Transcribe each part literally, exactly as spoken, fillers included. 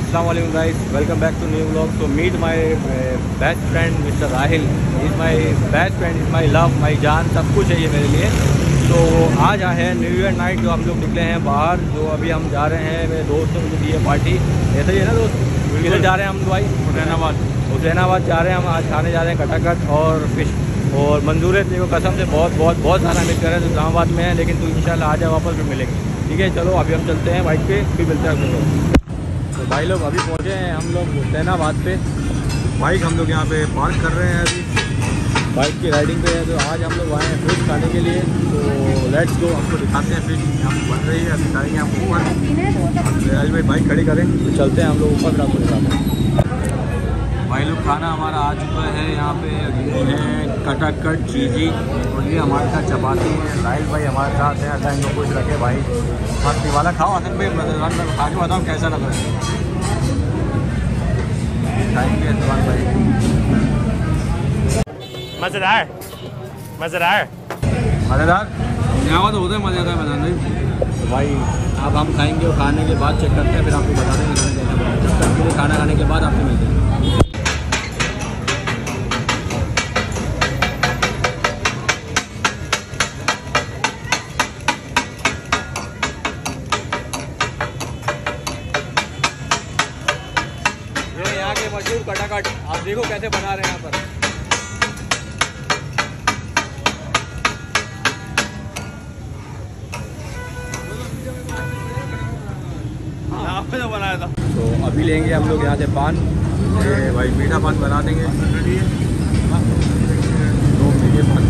अस्सलाम वालेकुम guys, welcome back to new vlog. तो meet my best friend mister Rahil, is my best friend, is my love, my जान, सब कुछ है ये मेरे लिए। तो आज आए हैं न्यू ईयर नाइट, जो हम लोग निकले हैं बाहर। जो अभी हम जा रहे हैं मेरे दोस्तों ने दी है पार्टी, ऐसा ही है ना दोस्त? किधर जा रहे हैं हम भाई? हुसैनाबाद। हुसैनाबाद जा रहे हैं हम, आज खाने जा रहे हैं कटाकट और फिश। और मंजूर है तेरे को कसम से, बहुत बहुत बहुत सारा मिल कर है। तो इस्लामाबाद में है, लेकिन तू इंशाल्लाह आ जा, वापस फिर मिलेंगे, ठीक है? चलो अभी हम चलते हैं बाइक पे, फिर मिलते हैं हम लोग। तो भाई लोग अभी पहुँचे हैं हम लोग हुसैनाबाद पे। बाइक हम लोग यहाँ पे पार्क कर रहे हैं, अभी बाइक की राइडिंग पे है। तो आज हम लोग आए हैं फिश खाने के लिए। तो लेट्स गो, आपको दिखाते हैं फिश यहाँ बन रही है। अभी जाएंगे हम ऊपर, आज भाई बाइक खड़ी करें तो चलते हैं हम लोग ऊपर, फिर आपको दिखाते हैं। भाई लोग खाना हमारा आ चुका है यहाँ पे। ये है कटाकट चीज़ी, और ये हमारे साथ चपाती है। राहिल भाई हमारे साथ हैं, अल्लाह इनको खुश रखे भाई। मस्ती वाला खाओ हसन भाई, मतलब खा के बताओ कैसा लग रहा है। खाएंगे सलमान भाई। मज़ेदार मज़ेदार मज़ेदार यहाँ तो होता है मज़ेदार बताना भाई। तो भाई अब हम खाएंगे और खाने के बाद चेक करते हैं, फिर आपको बता देंगे खाना कैसा बना। जब तक के लिए खाना खाने के बाद आपसे मिलते हैं। ये यहाँ के मशहूर कटाकट, आप देखो कैसे बना रहे हैं यहाँ पर। तो बनाया था। तो अभी लेंगे हम लोग यहाँ से पान। ये भाई मीठा पान बना देंगे, दो मीठे पान।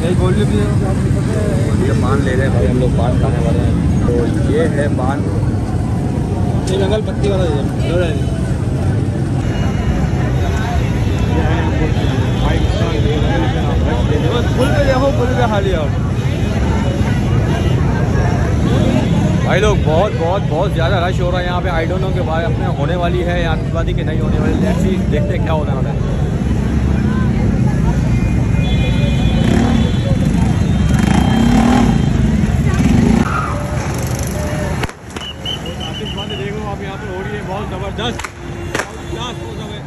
ये पान ले रहे हैं भाई, हम लोग पान खाने वाले हैं। तो ये है पान, एक अंगल पत्ती वाला फुल पे देखो, फुल पे खा लिया। भाई लोग बहुत बहुत बहुत ज़्यादा रश हो रहा है यहाँ पे। आई डोंट नो के बारे अपने होने वाली है या आतिशबाजी की नहीं होने वाली। लेट्स सी, देखते हैं क्या होने वाला है। आतिशबाजी देखो आप यहाँ पर हो रही है, बहुत ज़बरदस्त, बहुत हो सब है।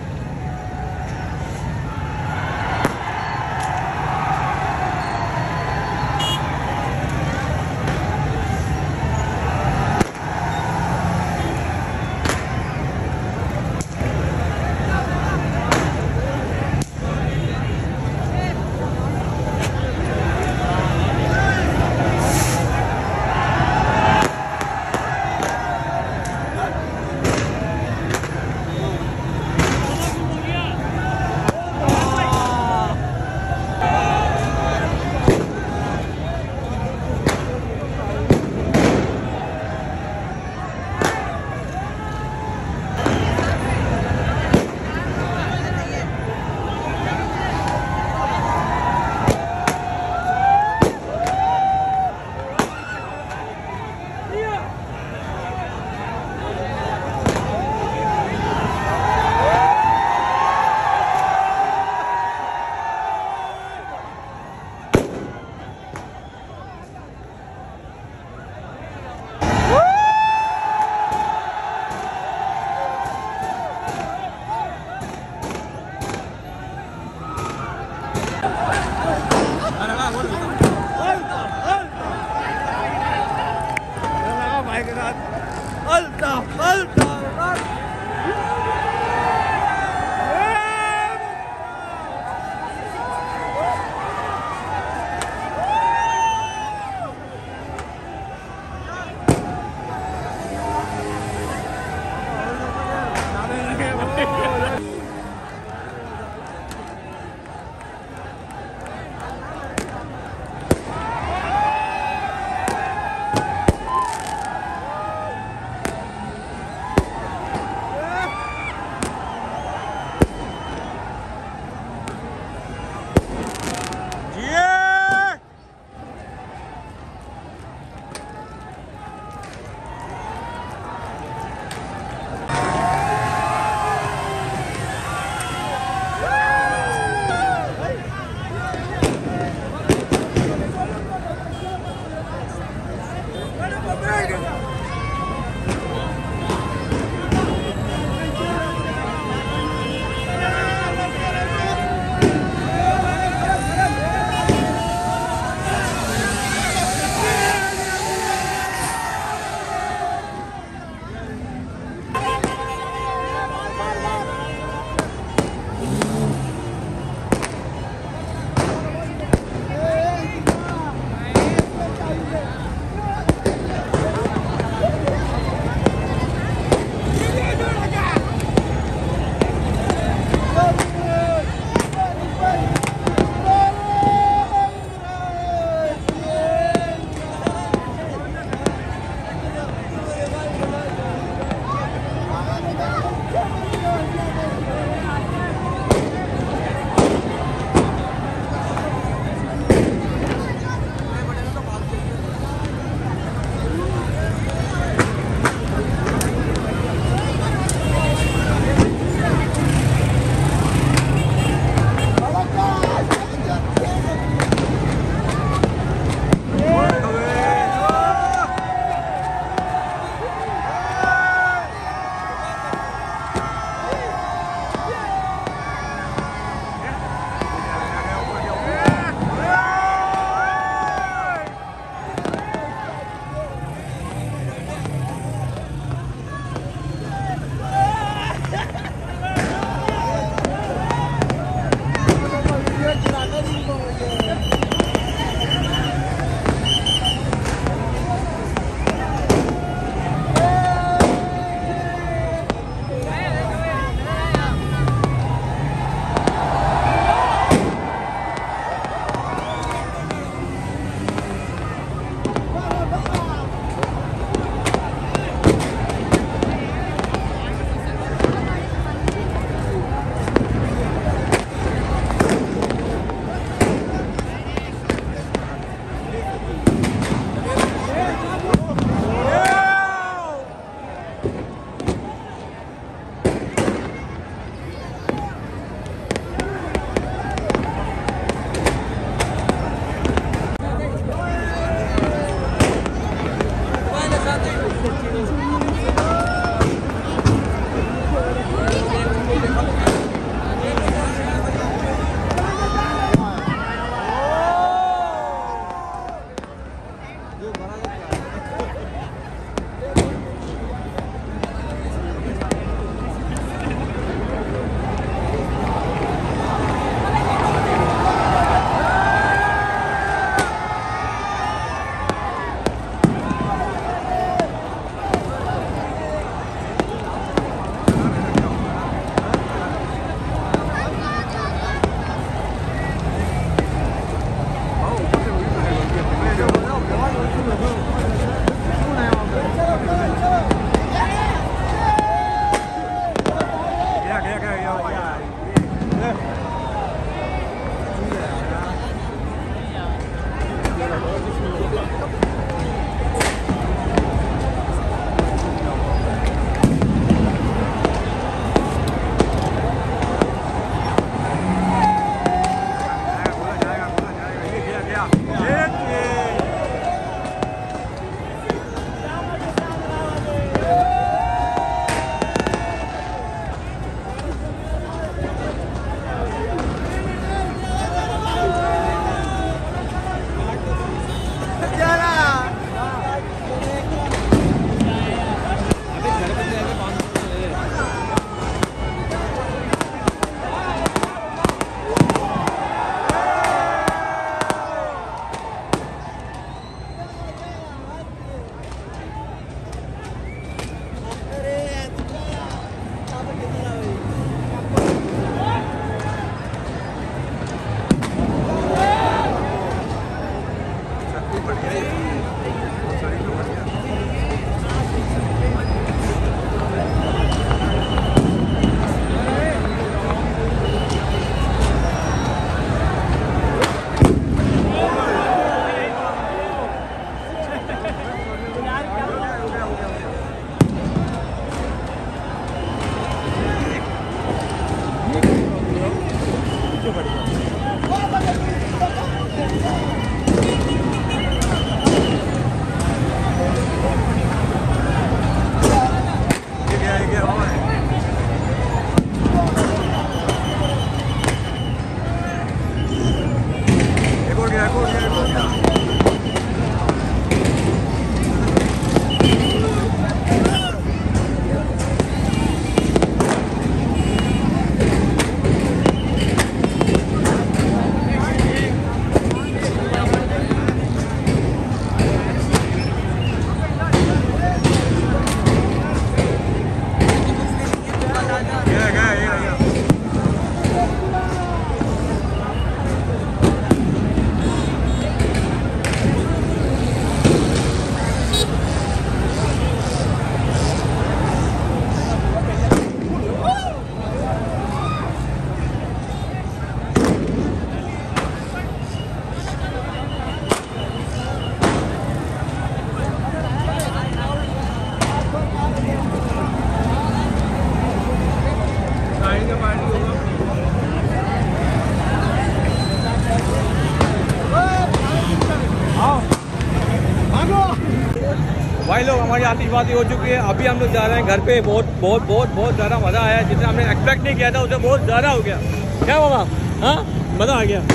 भाई लोग हमारी आतिशबाजी हो चुकी है। अभी हम लोग जा रहे हैं घर पे। बहुत बहुत बहुत बहुत ज़्यादा मज़ा आया है, जितना हमने एक्सपेक्ट नहीं किया था उससे बहुत ज़्यादा हो गया। क्या बाबा, हाँ मज़ा आ गया।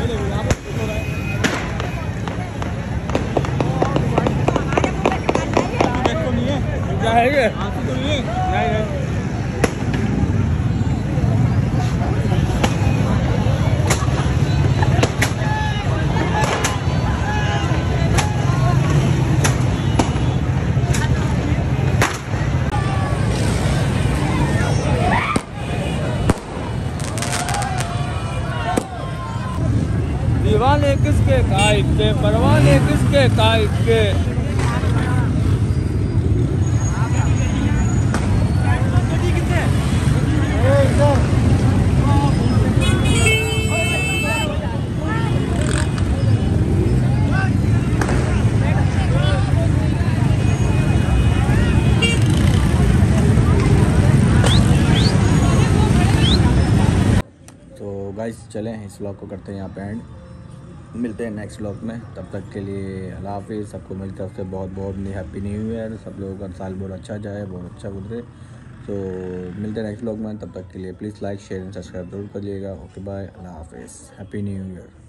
दीवाने किसके काइट के, परवाने किसके काइट के। तो गाइस चलें इस व्लॉग को करते हैं यहाँ पे एंड। मिलते हैं नेक्स्ट व्लॉग में, तब तक के लिए अल्लाह हाफिज़। सबको मेरी तरफ से बहुत बहुत हैप्पी न्यू ईयर। सब लोगों का साल बहुत अच्छा जाए, बहुत अच्छा गुजरे। तो मिलते हैं नेक्स्ट व्लॉग में, तब तक के लिए please like share and subscribe जरूर करिएगा। ओके बाय, अल्लाह हाफिज़, हैप्पी न्यू ईयर।